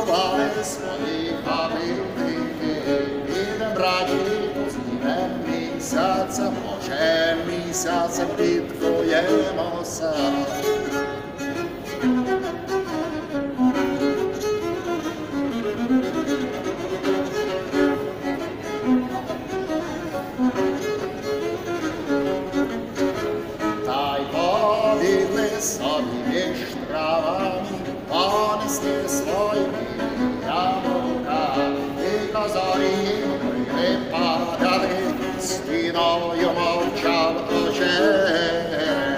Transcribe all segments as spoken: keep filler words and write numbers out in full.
цілували свої хабилики, підем раді поцілем місяця, може місяцем підкуємося. Собі між травами понести своїми яблука, і козорі припадали, стіною мовчав ожер.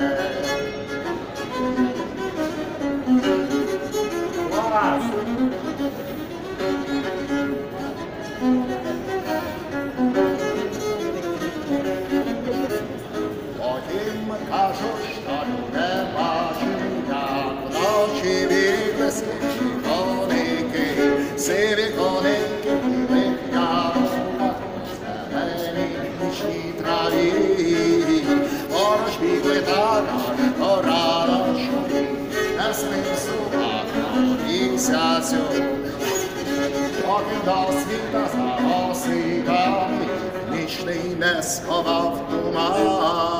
Потім кажуть, що не бачив, як вночі бігли свіжі коники, сиві коники в білих яблуках, в зеленій нічній траві. Поруч бігли так аж до раночої, несли собак на місяцю. Потім до світа за осиками, нічний не сховав туман.